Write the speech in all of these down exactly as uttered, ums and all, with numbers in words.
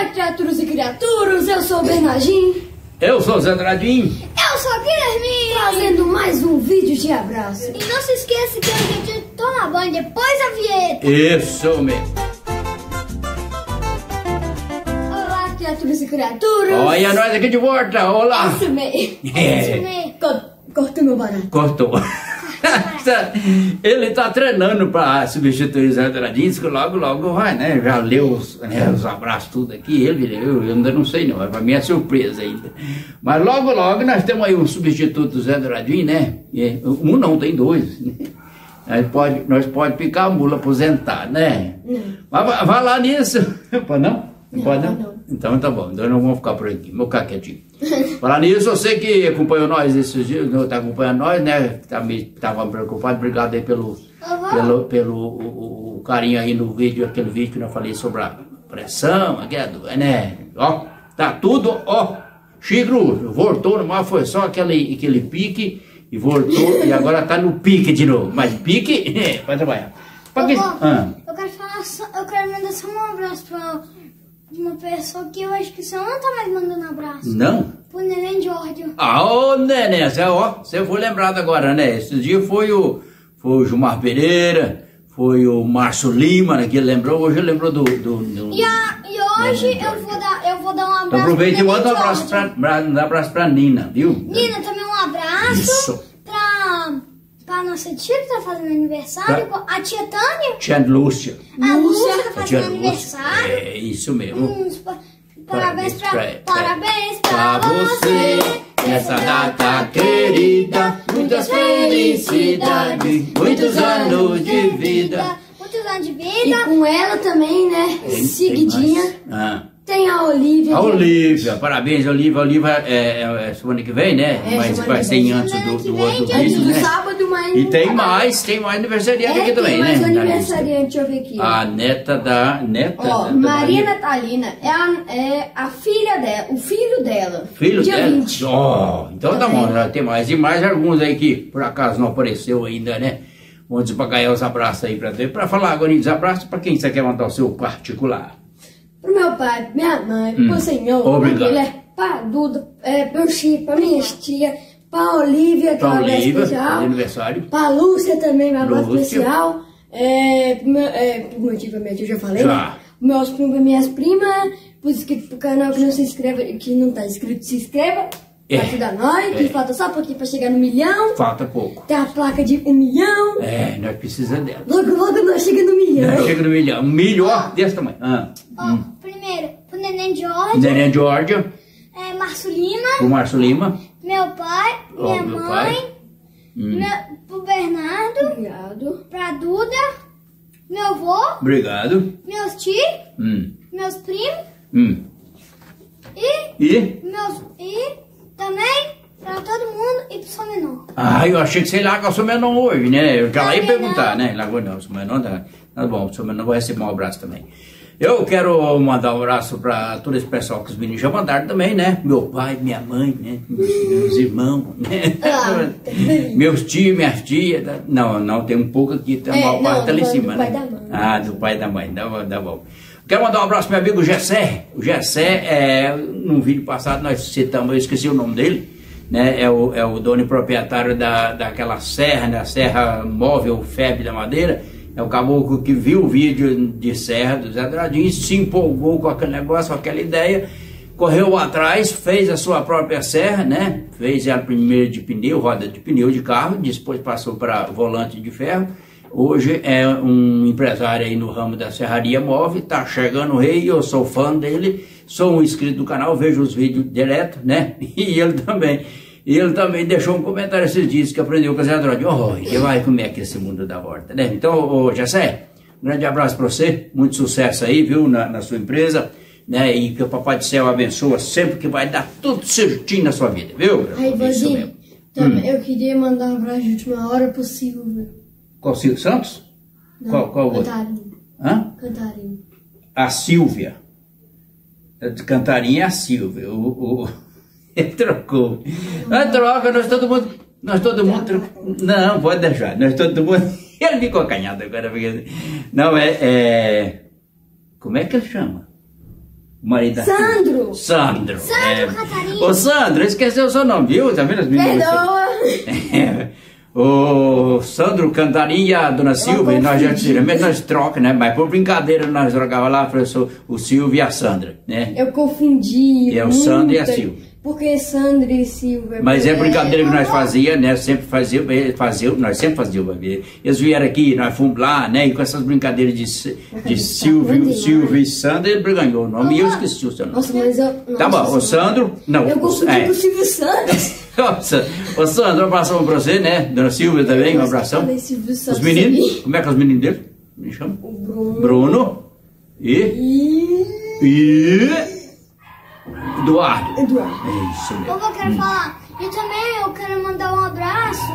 Olá, criaturas e criaturas, eu sou o Bernardinho. Eu sou o Zé Andradinho. Eu sou a Guilherme. Fazendo mais um vídeo de abraço. E não se esqueça que a gente toma banho depois da vinheta. Isso mesmo. Olá, criaturas e criaturas. Olha nós aqui de volta, olá. Isso mesmo. É. Cortou meu barato. Cortou. Ele tá treinando para substituir o Zé Andradinho, que logo, logo vai, né? Já leu os, né, os abraços tudo aqui, ele, eu, eu ainda não sei não, para mim é surpresa ainda. Mas logo, logo nós temos aí um substituto do Zé Andradinho, né? Um não, tem dois. Nós pode, nós pode ficar a mula aposentar, né? Não. Mas vai lá nisso. Pode não? Não pode não? não? Então tá bom, então não vamos ficar por aqui, vamos ficar quietinho. Falar nisso, você que acompanhou nós esses dias, não está acompanhando nós, né? Estava preocupado, obrigado aí pelo, uhum. pelo, pelo o, o carinho aí no vídeo, aquele vídeo que eu falei sobre a pressão, aquela, né? Ó, tá tudo, ó, Chigro, voltou, mas foi só aquele, aquele pique e voltou e agora tá no pique de novo. Mas pique, vai trabalhar. Ô, que... ah. Eu quero falar, só, eu quero mandar só um abraço pra uma pessoa que eu acho que você não tá mais mandando abraço. Não? Pro Neném Giorgio. Ah, ô Neném, você, ó, você foi lembrado agora, né? Esse dia foi o, foi o Gilmar Pereira, foi o Márcio Lima, né, que ele lembrou, hoje ele lembrou do... do, do e, a, e hoje eu vou, dar, eu vou dar um abraço então, aproveita e manda um abraço pra, pra, um abraço pra Nina, viu? Nina, também um abraço. Isso. Pra... Pra nossa tia que tá fazendo aniversário, tá. A tia Tânia. Tia Lúcia. A Lúcia tá fazendo aniversário. É, isso mesmo. Hum, parabéns, parabéns pra, pra, parabéns pra, pra você, nessa data querida. Muitas felicidades, muitos anos de vida. Muitos anos de vida. E com ela também, né? Tem, seguidinha. Tem, ah. tem a Olivia. A Olivia, parabéns, Olivia. A Olivia é, é, é semana que vem, né? É, mas vai ser antes do, do outro vídeo, né? Sábado, mas e tem mais, tem mais aniversariante é, aqui também, mais né? aniversariante, deixa eu ver aqui. A neta da... Neta Ó, da, da Maria Natalina é a, é a filha dela, o filho dela. Filho dia dela? vinte. Ó, oh, então tá bom, já tem mais. E mais alguns aí que por acaso não apareceu ainda, né? Vamos desbagaiar os abraços aí pra ter. Pra falar agora dos abraços, pra quem você quer mandar o seu particular? Pro meu pai, minha mãe, hum. pro senhor, obrigado. Ele é pra Duda, é, pro Chico, pra minha tia, pra Olivia, que é um abraço especial. Aniversário. Pra Lúcia também, um abraço especial. É, pro meu, é, pro meu tio, pra minha tia, eu já falei, já. Né? Meus primos, pra minhas primas, pro, pro canal que não se inscreve, que não tá inscrito, se inscreva. É. Pra ajudar nós, que é. falta só um pouquinho pra chegar no milhão. Falta pouco. Tem a placa de um milhão. É, nós precisamos dela. Logo, logo nós chegamos no milhão. Nós chegamos no milhão. Um milhão, ó, desse tamanho. Ah. Ó, hum. primeiro, pro Neném Giorgio. Neném Giorgio. É, Márcio Lima. Pro Márcio Lima. Meu pai, oh, minha meu mãe. Pai. Hum. Meu, pro Bernardo. Obrigado. Pra Duda. Meu avô. Obrigado. Meus tios. Hum. Meus primos. Hum. E? E? Meus... E também... Pra todo mundo e pro seu menor. Ah, eu achei que sei lá que eu sou menor hoje, né? Eu já lá ia perguntar, né? Lá vou não, sou menor, tá, tá bom, sou menor, vou receber um abraço também. Eu quero mandar um abraço pra todo esse pessoal que os meninos já mandaram também, né? Meu pai, minha mãe, né? Meus, meus irmãos, né? Ah, meus tios, minhas tias. Não, não, tem um pouco aqui, tem uma é, parte ali em cima, do né? Pai da mãe. Ah, do pai e da mãe, dá bom, dá bom. Quero mandar um abraço pro meu amigo Gessé. O Gessé, é, num vídeo passado nós citamos, eu esqueci o nome dele. Né, é, o, é o dono e proprietário da, daquela serra, né, a Serra Móvel F E B da Madeira. É o caboclo que viu o vídeo de serra do Zé Andradinho, se empolgou com aquele negócio, com aquela ideia, correu atrás, fez a sua própria serra, né, fez ela primeiro de pneu, roda de pneu de carro, depois passou para volante de ferro. Hoje é um empresário aí no ramo da serraria móvel, tá chegando o rei, eu sou fã dele, sou um inscrito do canal, vejo os vídeos direto, né? E ele também, ele também deixou um comentário esses dias que aprendeu com o Zé Andradinho. Oh, e vai como é que esse mundo dá volta, né? Então, ô Gessé, um grande abraço para você, muito sucesso aí, viu, na, na sua empresa, né? E que o Papai do Céu abençoa sempre, que vai dar tudo certinho na sua vida, viu? Aí, Vozinho, também hum. eu queria mandar um abraço de última hora pro Silvio. Qual Silvio Santos? Não, qual qual Cantarinho. Hã? Cantarinho. A Silvia. De Cantarinho é a Silvia. O, o... Ele trocou. Nós troca, nós todo mundo. Nós todo mundo. Tro... Não, pode deixar. Nós todo mundo. Ele ficou acanhado agora. Porque... Não, é, é. Como é que ele chama? marido da Sandro! Sandro! Sandro é. Catarina! Ô Sandro, esqueceu o seu nome, viu? Tá vendo as meninas? Perdoa! O Sandro Cantarim e a dona Silvia, e nós já geralmente nós troca, né? Mas por brincadeira nós trocava lá, professor, o Silvio e a Sandra, né? Eu confundi. É o Sandro e a Silvia. Porque Sandra e Silvia. Mas é brincadeira que nós fazia, né? Sempre fazia, fazia, nós sempre fazíamos. Eles vieram aqui, nós fomos lá, né? E com essas brincadeiras de, de Silvio, Silvio e Sandra, ele ganhou o nome e eu esqueci o seu nome. Nossa, mas eu. Tá bom, o Sandro. Não, eu confundi é. com o Silvio Santos. Nossa, ô Sandro, um abração pra você, né? Dona Silvia também, um abração. Os meninos, como é que é os meninos dele? Me chama? O Bruno. Bruno. E. E. E. Eduardo. Eduardo. É isso mesmo. Eu quero hum. falar. E também eu quero mandar um abraço.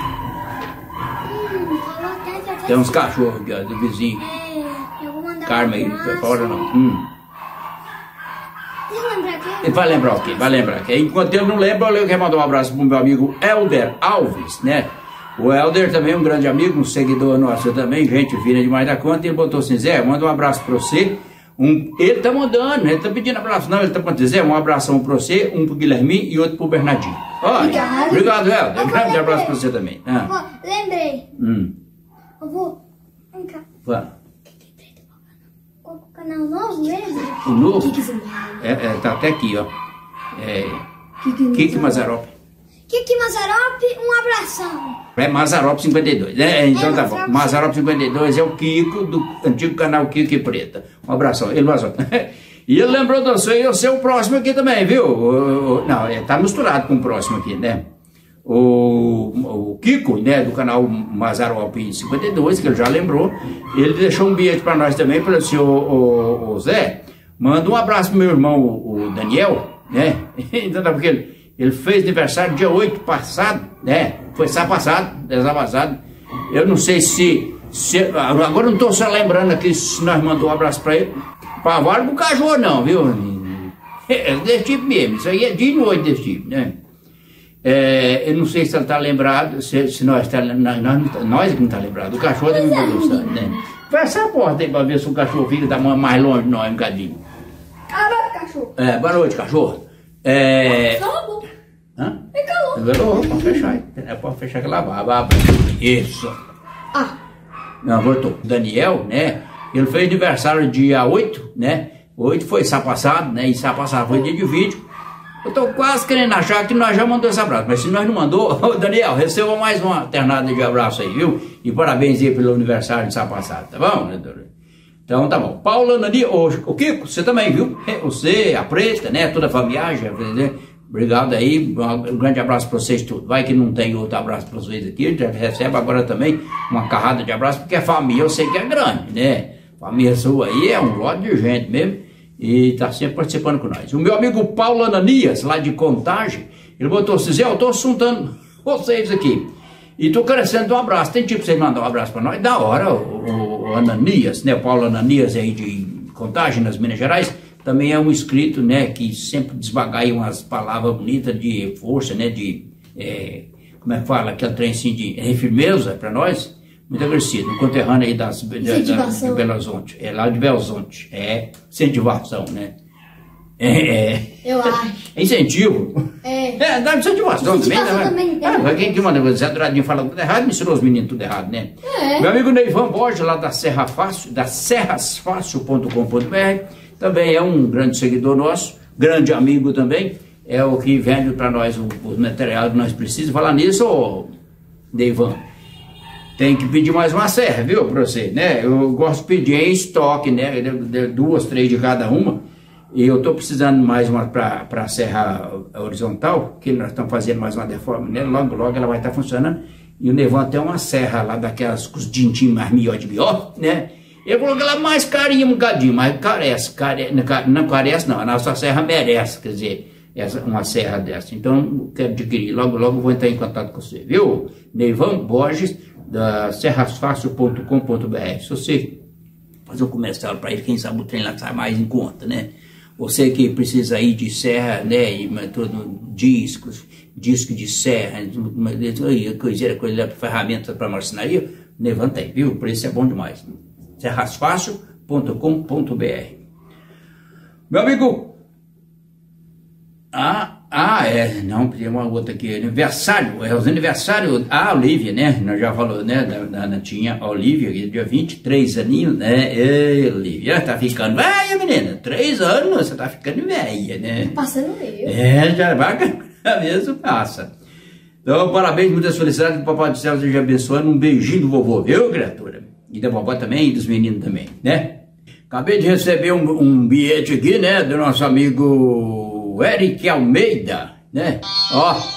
Hum, falou até, até, até Tem uns cachorros aqui, ó, do vizinho. É, eu vou mandar Carmen, um abraço. não fora não. Hum. Deixa eu lembrar aqui. Ele vai lembrar o quê? Vai lembrar. Que enquanto ele não lembra, eu quero mandar um abraço pro meu amigo Helder Alves, né? O Helder também é um grande amigo, um seguidor nosso também, gente fina demais da conta. Ele botou assim, Zé, manda um abraço pra você. Um, ele tá mandando, ele tá pedindo abraço, não, ele tá mandando, Zé, um abração pra você, um pro Guilherme e outro pro Bernardinho. Olha, obrigado. Obrigado, Helder. Um grande abraço pra você também. Ah. Vou, lembrei. Hum. Eu vou. Vem cá. Fala. Qual o canal novo mesmo? O novo? Que que você É, é, tá até aqui, ó. É, Que que Kiki Mazarop. Kiki Mazarop, um abração. É Mazarop cinquenta e dois, né? Então É, tá bom. Mazarop. Mazarop cinquenta e dois é o Kiko do antigo canal Kiko e Preta. Um abração. Ele vazou. E ele lembrou de você e eu ser o próximo aqui também, viu? O, o, não, é, tá misturado com o próximo aqui, né? O, o Kiko, né, do canal Mazarop cinquenta e dois, que ele já lembrou, ele deixou um bilhete para nós também, falou assim, ô, ô, ô Zé, manda um abraço pro meu irmão, o, o Daniel, né? Então tá, porque ele, ele fez aniversário dia oito passado, né? Foi sábado passado, dezembro passado. Eu não sei se, se agora não estou só lembrando aqui se nós mandamos um abraço para ele. Pavaro pro cachorro não, viu? É desse tipo mesmo, isso aí é dia e noite desse tipo, né? É, eu não sei se ele está lembrado, se, se nós está nós, nós que não está lembrado, o cachorro deve me gostar, né? Fecha a porta aí para ver se o cachorro fica mais longe de nós um bocadinho. Ah, cachorro. É, boa noite, cachorro. É. Cala a boca. Hã? É calor. Melhorou, pode fechar aí. É, pode fechar aquela barba. Isso. Ah. Não, voltou. Daniel, né? Ele fez aniversário dia oito, né? oito foi sábado passado, né? E sábado passado foi dia de vídeo. Eu tô quase querendo achar que nós já mandou esse abraço, mas se nós não mandou, Daniel, receba mais uma ternada de abraço aí, viu? E parabéns aí pelo aniversário de sábado passado, tá bom, né, doutor? Então tá bom. Paula Nani, o, o Kiko, você também, viu? Você, a Preta, né? Toda a família, né? Obrigado aí, um grande abraço para vocês todos. Vai que não tem outro abraço para vocês aqui, a gente já recebe agora também uma carrada de abraço, porque a família eu sei que é grande, né? Família sua aí é um lote de gente mesmo. E está sempre participando com nós. O meu amigo Paulo Ananias, lá de Contagem, ele botou assim, Zé, eu estou assuntando vocês aqui. E estou crescendo um abraço. Tem tipo vocês mandar um abraço para nós? Da hora, o, o, o Ananias, né? O Paulo Ananias aí de Contagem, nas Minas Gerais, também é um inscrito, né? Que sempre desbagaia umas palavras bonitas de força, né? De, é, como é que fala? Aquele trem assim de firmeza para nós. Muito agradecido, um conterrâneo aí das, da, da, de Belo Horizonte, é lá de Belo Horizonte, é incentivação, né? É, é, Eu acho. É incentivo. É. É, dá incentivação, Incentivação também, também. Ah, quem que manda, Zé Douradinho fala tudo errado, me ensinou os meninos tudo errado, né? É. Meu amigo Neivan Borges, lá da Serra Fácil, da serras fácil ponto com ponto br, também é um grande seguidor nosso, grande amigo também, é o que vende para nós os materiais que nós precisamos. Falar nisso, ô Neivan, tem que pedir mais uma serra, viu, para você, né? Eu gosto de pedir em estoque, né? Duas, três de cada uma. E eu estou precisando mais uma para a serra horizontal, que nós estamos fazendo mais uma deforma, né? Logo, logo ela vai estar funcionando. E o Nevão tem uma serra lá daquelas com os dintinhos mais mió de mió, né? Eu coloquei ela mais carinha um bocadinho, mas carece, carece, não carece não, a nossa serra merece, quer dizer, essa, uma serra dessa. Então, quero adquirir, logo, logo vou entrar em contato com você, viu? Neivan Borges, da serras fácil ponto com ponto br. Se você fazer um comercial para ele, quem sabe o trem lá sai mais em conta, né? Você que precisa aí de serra, né? E todo discos, disco de serra, coiseira, coisa, ferramenta para marcenaria, Neivan tem, viu? O preço é bom demais. serras fácil ponto com ponto br. Meu amigo... Ah, ah, é, não, tem uma outra aqui, aniversário, é os aniversários, a Olivia, né, nós já falou, né, da, da Natinha, a Olivia, dia vinte e três aninhos, né, ei, Olivia, tá ficando velha, menina, três anos, você tá ficando velha, né. Tá passando meio. É, já vai, mesmo passa. Então, parabéns, muitas felicidades, que o Papai do Céu esteja abençoando, um beijinho do vovô, viu, criatura? E da vovó também, e dos meninos também, né. Acabei de receber um, um bilhete aqui, né, do nosso amigo... O Eric Almeida, né? Ó. Eita,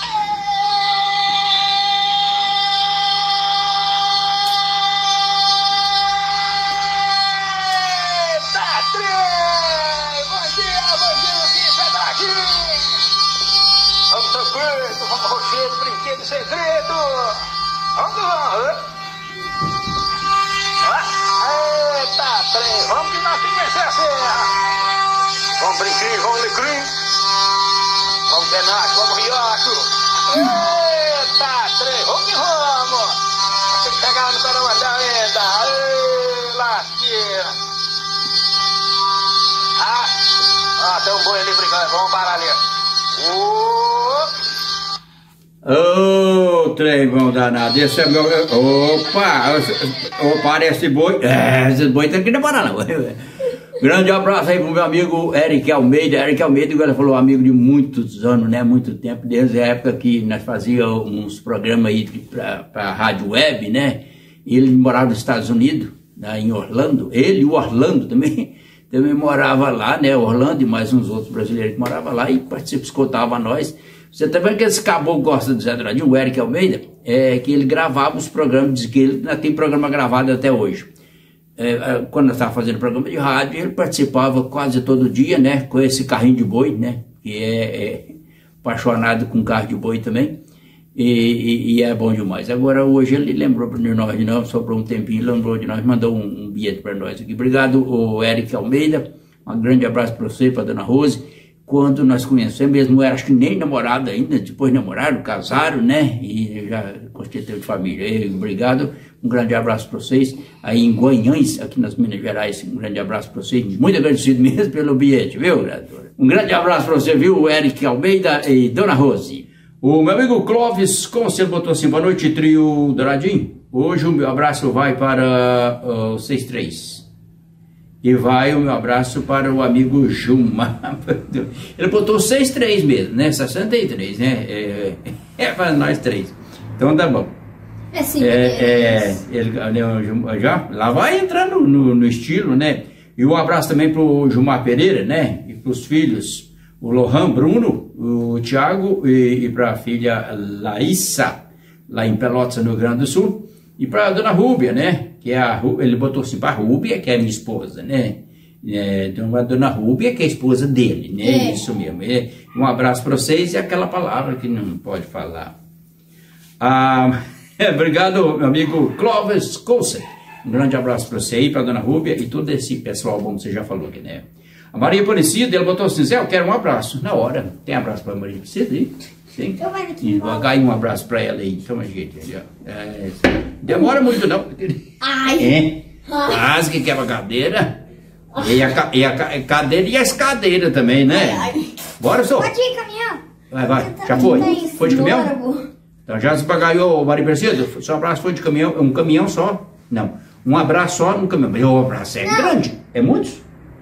trem! Bom dia, bom dia, quem sai daqui? Vamos tranquilo, vamos rocher de brinquedo segredo. Vamos, vamos. Eita, trem, vamos que nós temos que vencer a serra. Vamos brinquedo, vamos alecrim. Vamos penacho, vamos riacho. Eita, trem, vamos que vamos. Tem que pegar no pé da venda. Ê, lasqueira. Ah, ah, tem um boi ali brincando, vamos parar ali. Ô, oh, trem bom danado, esse é meu... Opa, opa, parece boi. É, esse boi tem que demorar não. Grande abraço aí pro meu amigo Eric Almeida. Eric Almeida, igual ele falou, amigo de muitos anos, né? Muito tempo, desde a época que nós fazíamos uns programas aí pra, pra rádio web, né? Ele morava nos Estados Unidos, né? Em Orlando. Ele e o Orlando também, também morava lá, né? Orlando e mais uns outros brasileiros que moravam lá e participavam, escutavam nós. Você tá vendo que esse caboclo gosta do Zé Douradinho, o Eric Almeida? É que ele gravava os programas, diz que ele ainda tem programa gravado até hoje. É, quando eu estava fazendo programa de rádio, ele participava quase todo dia, né, com esse carrinho de boi, né, que é, é apaixonado com carro de boi também, e, e, e é bom demais. Agora, hoje ele lembrou de nós, de nós, sobrou um tempinho, lembrou de nós, mandou um, um bilhete para nós aqui. Obrigado, o Eric Almeida, um grande abraço para você, para a dona Rose. Quando nós conhecemos, mesmo era, acho que nem namorado ainda, depois namoraram, casaram, né, e já constituiu de família. E, obrigado. Um grande abraço para vocês, aí em Guanhães, aqui nas Minas Gerais, um grande abraço para vocês, muito agradecido mesmo pelo bilhete, viu, vereador? Um grande abraço para você, viu, Eric Almeida e Dona Rose. O meu amigo Clóvis Conselho botou assim, boa noite, trio Douradinho. Hoje o meu abraço vai para o uh, sessenta e três. E vai o meu abraço para o amigo Juma. Ele botou sessenta e três mesmo, né, sessenta e três, né, é, é para nós três. Então tá bom. É sim, é, é, ele, já, lá vai entrando no, no estilo, né? E um abraço também para o Gilmar Pereira, né? E para os filhos, o Lohan Bruno, o Thiago e, e para a filha Laísa, lá em Pelotas, no Rio Grande do Sul. E para a dona Rúbia, né? Que é a, ele botou assim para a Rúbia, que é a minha esposa, né? É, então a dona Rúbia, que é a esposa dele, né? É. Isso mesmo. É, um abraço para vocês e aquela palavra que não pode falar. Ah... Obrigado, meu amigo Clóvis Coulson. Um grande abraço para você aí, para a dona Rúbia e todo esse pessoal bom que você já falou aqui, né? A Maria Aparecida, ela botou assim, Zé, eu quero um abraço. Na hora. Tem abraço para a Maria Aparecida aí? Sim. E vai um abraço para ela aí. Toma, gente. É, demora muito, não. Ai. É. Quase que quebra a cadeira. E a, e a cadeira e as cadeiras também, né? Ai, ai. Bora, só. Pode ir, caminhão. Vai, vai. Já foi? Foi de caminhão? Então já se pagaiou, Maria Aparecida, seu abraço foi de caminhão, um caminhão só? Não, um abraço só no caminhão. Meu abraço é não. Grande, é muitos?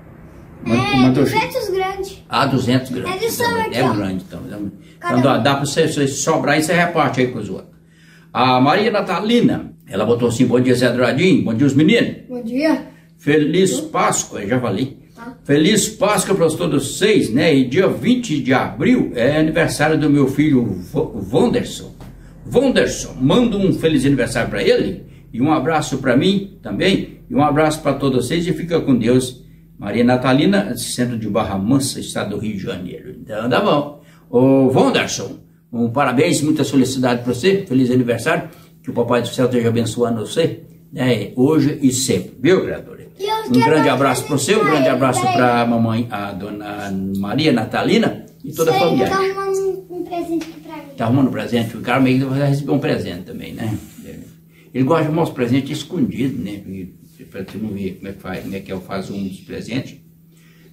É, uma duzentos grande. Ah, duzentos grande. É de então, aqui, é ó. grande, então. Então dá, dá para você, você sobrar e você reparte aí com os outros. A Maria Natalina, ela botou assim, bom dia Zé Douradinho, bom dia os meninos. Bom dia. Feliz Páscoa, já falei. Ah. Feliz Páscoa para todos vocês, né? E dia vinte de abril é aniversário do meu filho Wanderson. Wanderson, mando um feliz aniversário para ele e um abraço para mim também e um abraço para todos vocês e fica com Deus. Maria Natalina, centro de Barra Mansa, estado do Rio de Janeiro. Então tá bom. O Wanderson, um parabéns, muita felicidade para você, feliz aniversário, que o Papai do Céu esteja abençoando você, né, hoje e sempre, viu, criatura? Um grande abraço para você, um grande abraço para a mamãe, a dona Maria Natalina e toda a família. Um presente aqui pra mim. Tá arrumando um presente? O cara meio que vai receber um presente também, né? Ele gosta de arrumar os presentes escondidos, né? Pra você não ver como é que faz, como é que eu faço um dos presentes.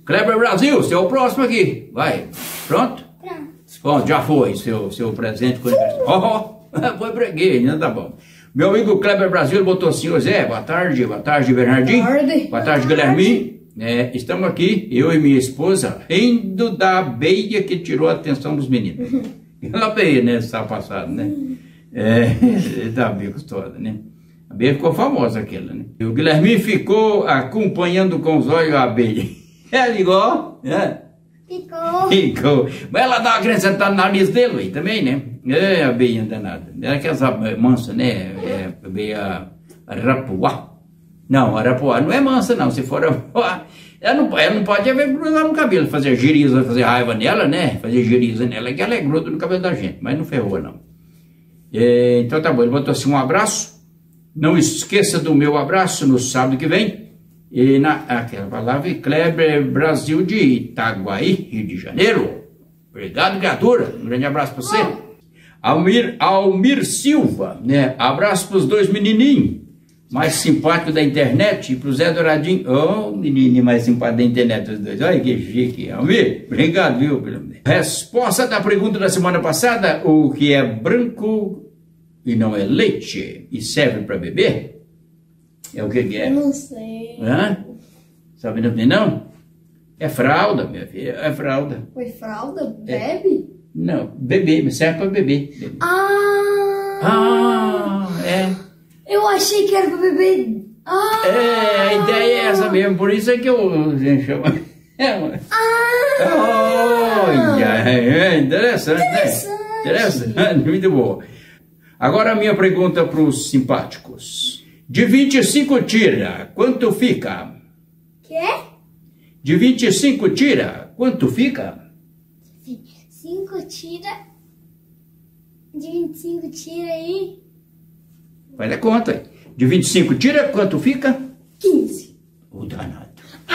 Kleber Brasil, você é o próximo aqui. Vai. Pronto? Pronto. Pronto, já foi seu, seu presente. Ó, oh, foi preguei, né? Tá bom. Meu amigo Kleber Brasil botou assim, ô Zé, boa tarde, boa tarde, Bernardinho. Boa tarde. Boa tarde, Guilherme. É, estamos aqui, eu e minha esposa, rindo da abelha que tirou a atenção dos meninos. Aquela abelha, né, sábado passado, né? É, da abelha gostosa, né? A abelha ficou famosa aquela, né? E o Guilherme ficou acompanhando com os olhos a abelha. É igual, né? Ficou. Ficou. Mas ela dá uma acrescentada no nariz dele aí também, né? É, a abelha danada. É aquelas mansa, né? É a abelha arapuá. Não, arapuá não é mansa, não. Se for arapuá, ela não, ela não pode haver grudar no cabelo, fazer giriza, fazer raiva nela, né? Fazer giriza nela, que ela é gruda no cabelo da gente, mas não ferrou, não. É, então tá bom, ele botou assim um abraço. Não esqueça do meu abraço no sábado que vem. E na, aquela palavra, Kleber Brasil de Itaguaí, Rio de Janeiro. Obrigado, criatura. Um grande abraço para você. Almir, Almir Silva, né? Abraço para os dois menininhos mais simpáticos da internet. E para o Zé Douradinho. Ô, oh, menininho mais simpático da internet, os dois. Olha que chique. Almir, obrigado, viu? Resposta da pergunta da semana passada: o que é branco e não é leite e serve para beber? É o que que é? Eu não sei. Hã? Sabe não? Não? É fralda, minha filha. É fralda. Foi fralda? Bebe? É. Não, beber, mas serve para beber. beber. Ah! Ah, é. Eu achei que era para beber. Ah! É, a ideia é essa mesmo, por isso é que eu chamo. É, ah! Olha, é interessante, interessante, né? Interessante, muito bom. Agora a minha pergunta para os simpáticos. De vinte e cinco tira, quanto fica? Quê? De vinte e cinco tira, quanto fica? cinco tira. De vinte e cinco tira aí. Vai dar conta aí. De vinte e cinco tira, quanto fica? quinze. O danado.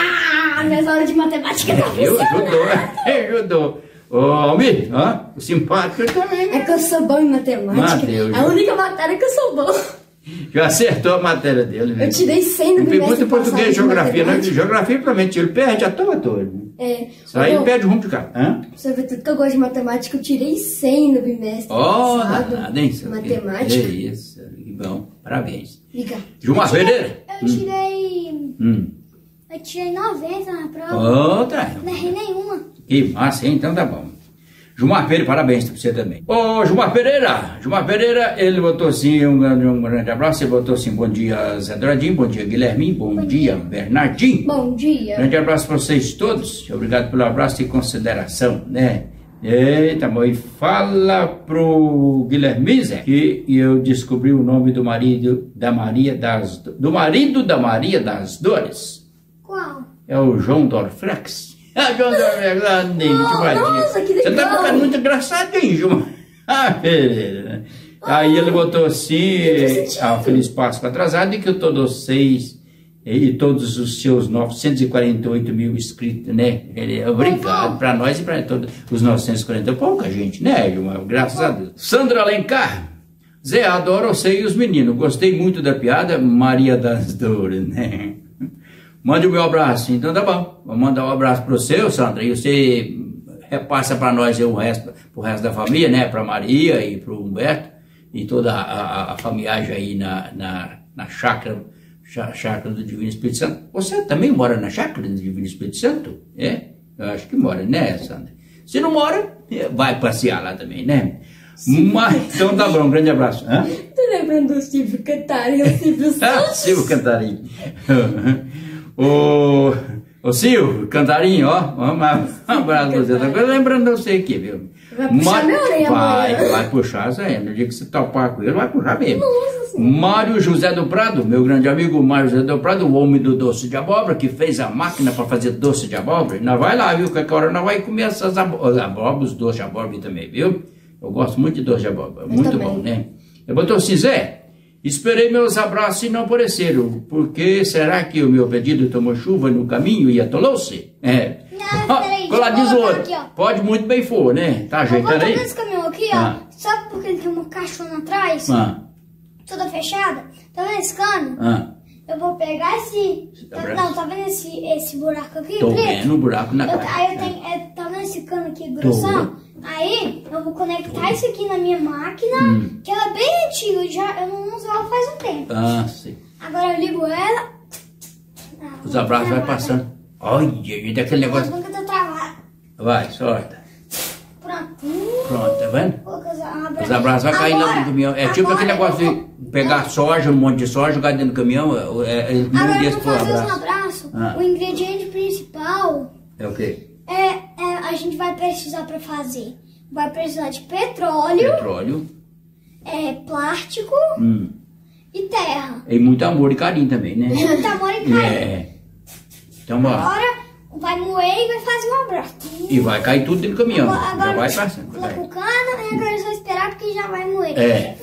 Ah, minhas aulas de matemática tá Eu funcionando. ajudou, ajudou. Ô, Almir, ó, o simpático também. É que eu sou bom em matemática. Mateus, é a única matéria que eu sou bom. Já acertou a matéria dele. Eu tirei cem no bimestre Pergunta em português e geografia, né? matemática. Geografia, provavelmente, ele perde a toa toda. É. Isso aí Bom, perde o rumo de cá. Hã? você vê tudo que eu gosto de matemática, eu tirei cem no bimestre Oh, passado. danado, hein? Matemática. É isso, que bom. Parabéns. Liga. Gilmar Pereira. Eu tirei. Hum. Eu tirei noventa na prova. Outra. Não errei nenhuma. Que massa, hein? Então tá bom. Gilmar Pereira, parabéns pra você também. Ô, Gilmar Pereira, Gilmar Pereira, ele botou assim, um, um grande abraço, ele botou assim, bom dia Zé Douradinho, bom dia Guilherminho, bom, bom dia, dia Bernardinho. Bom dia. Grande abraço pra vocês todos, obrigado pelo abraço e consideração, né? Eita, bom, e fala pro Guilherme Zé, que eu descobri o nome do marido da Maria das, do marido da Maria das Dores. Qual? É o João Dorflex. Ah, João Dorflex, ah, nem Oh, nossa, que legal. Você tá ficando muito engraçadinho, João. Ah, beleza. Aí ele botou assim, a Feliz Páscoa atrasada, e que todos vocês e todos os seus novecentos e quarenta e oito mil inscritos, né? Ele, obrigado para nós e para todos os novecentos e quarenta, pouca gente, né, João? Graças a Deus. Sandra Alencar. Zé, adoro você e os meninos. Gostei muito da piada, Maria das Dores, né? Mande o meu abraço. Então tá bom. Vou mandar um abraço para você, Sandra. E você repassa para nós o resto, pro resto da família, né? Para Maria e para o Humberto. E toda a, a, a família aí na, na, na chácara, chácara do Divino Espírito Santo. Você também mora na chácara do Divino Espírito Santo? É? Eu acho que mora, né, Sandra? Se não mora, vai passear lá também, né? Mas, então tá bom, um grande abraço. Hã? Tô lembrando do Silvio Cantarinho, o Silvio Santos. Silvio Cantarinho. Ô, ô Silvio, Cantarinho, ó, um abraço pra você. Tô lembrando de você aqui, viu? Vai puxar minha orelha Vai, amanhã. vai puxar isso aí. No dia que você topar com ele, vai puxar mesmo. Nossa Mário José do Prado, meu grande amigo Mário José do Prado, o homem do doce de abóbora, que fez a máquina para fazer doce de abóbora. Nós vai lá, viu? Qualquer hora nós vai comer essas abóboras, os doces de abóbora também, viu? Eu gosto muito de doce de abóbora, muito também. bom, né? Eu botou assim, Zé, esperei meus abraços e não apareceram, porque será que o meu pedido tomou chuva no caminho e atolou-se? É. Não, peraí, Ó, lá deixa eu diz o colocar outro, aqui, ó. pode muito bem for, né? Tá Eu vou ajeitando aí? tomar esse caminhão aqui, ó. Ah. Sabe por que ele tem uma caixona atrás? Ah, Toda fechada? Tá vendo esse cano? ah. eu vou pegar esse... Tá não, tá vendo esse, esse buraco aqui? Tô preto? vendo o buraco na eu, cara. Aí eu tenho... É, tá vendo esse cano aqui grossão? Aí eu vou conectar Tô. isso aqui na minha máquina, hum. que ela é bem antiga, já, eu não uso ela faz um tempo. Ah, sim. Agora eu ligo ela... Ah, os abraços vai passando. Olha, gente, aquele negócio... Eu tô travado. Vai, sorta. Pronto. Pronto, tá vendo? Os abraços vai cair lá no caminhão. É tipo aquele negócio de pegar soja, um monte de soja, jogar dentro do caminhão. É, é, agora eu vou fazer os abraços. Ah. O ingrediente principal... É o quê? É, é, a gente vai precisar para fazer. Vai precisar de petróleo. Petróleo. É, plástico. Hum. E terra. E muito amor e carinho também, né? Muito amor e carinho. É. Então, ó. Agora vai moer e vai fazer um abraço. E vai cair tudo dentro do caminhão. Agora, agora já vai passando. Coloca o cano e agora só esperar porque já vai moer. É.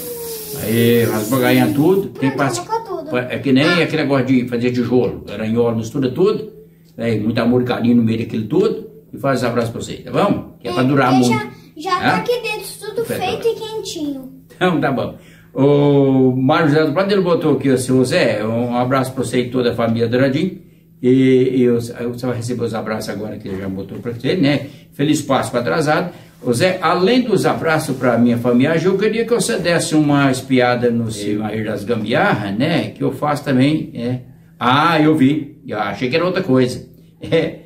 Aí, raspa ganha tudo. Tem Pronto, passe... tudo. É que nem ah. aquele negócio de fazer tijolo. Aranhola, mistura tudo. É, muito amor e carinho no meio daquilo tudo. E faz os abraços pra você, tá bom? Que é, é pra durar muito. Já, já tá aqui dentro tudo feito e quentinho. Então, tá bom. O Mário José do Prado, ele botou aqui, o seu Zé, um abraço para você e toda a família Douradinho. E, e você vai receber os abraços agora que ele já botou para você, né? Feliz Páscoa atrasado. O Zé, além dos abraços para a minha família, eu queria que você desse uma espiada no Cimair das Gambiarras, né? Que eu faço também. É. Ah, eu vi. Eu achei que era outra coisa. É.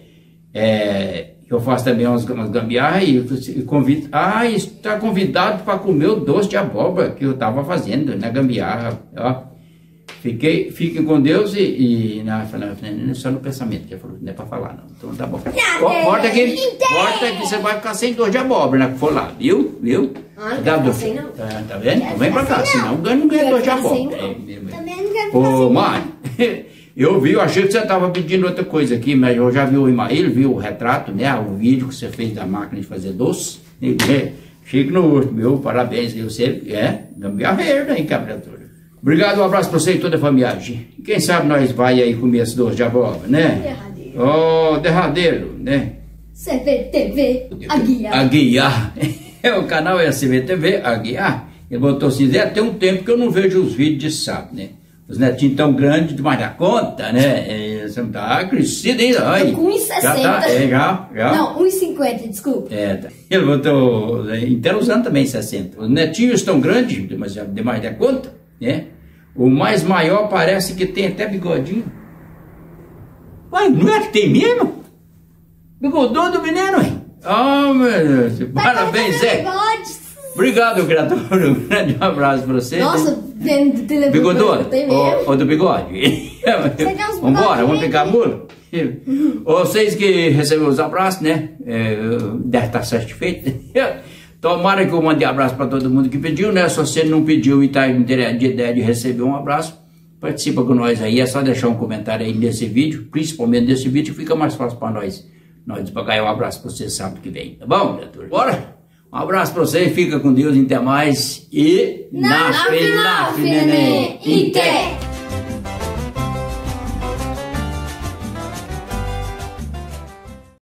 É. Eu faço também umas, umas gambiarras e, e convido. Ah, está convidado para comer o doce de abóbora que eu estava fazendo na gambiarra. Ó. Fiquei, fiquem com Deus e. e não, não, só no pensamento que ele falou, não é para falar, não. Então tá bom. Volta aqui, volta aqui, você vai ficar sem doce de abóbora, né? Que for lá, viu? Viu? Ah, não quero ficar sem, não. Tá, tá vendo? Não vem para cá, senão não ganha doce de abóbora. Também não quero ficar Ô, sem. Mário. Eu vi, eu achei que você estava pedindo outra coisa aqui, mas eu já vi o Imael, vi o retrato, né? O vídeo que você fez da máquina de fazer doce. Chique no último, meu, parabéns. Você é gambiarreiro, hein, criatura. Obrigado, um abraço para você e toda a família. Quem sabe nós vai aí comer esse doce de abóbora, né? Derradeiro. Ó, oh, derradeiro, né? C V T V, Aguiar. Aguiar. O canal é C V T V, Aguiar. Ele botou assim, Zé, tem um tempo que eu não vejo os vídeos de sábado, né? Os netinhos tão grandes demais da conta, né? É, você não tá crescido ainda. Ai, um e sessenta. Já tá, é, já, já. Não, um e cinquenta, desculpa. É, tá. Ele botou, então usando também sessenta. Os netinhos estão grandes, demais, demais da conta, né? O mais maior parece que tem até bigodinho. Uai, não é que tem mesmo? Bigodão do menino, hein? Oh, meu Deus. Parabéns, Zé. Obrigado, criatura. Um grande abraço pra você. Nossa, vendo do telefone. Bigodona? Ou do bigode? Vamos embora, vamos ficar muro? Uhum. Vocês que receberam os abraços, né? É, deve estar satisfeito. Tomara que eu mande abraço para todo mundo que pediu, né? Se você não pediu e está com ideia de receber um abraço, participa com nós aí. É só deixar um comentário aí nesse vídeo, principalmente nesse vídeo, fica mais fácil para nós. Nós para ganhar um abraço para você sábado que vem, tá bom, criatura? Bora? Um abraço para você, fica com Deus, até mais. E... Na, na final, neném, em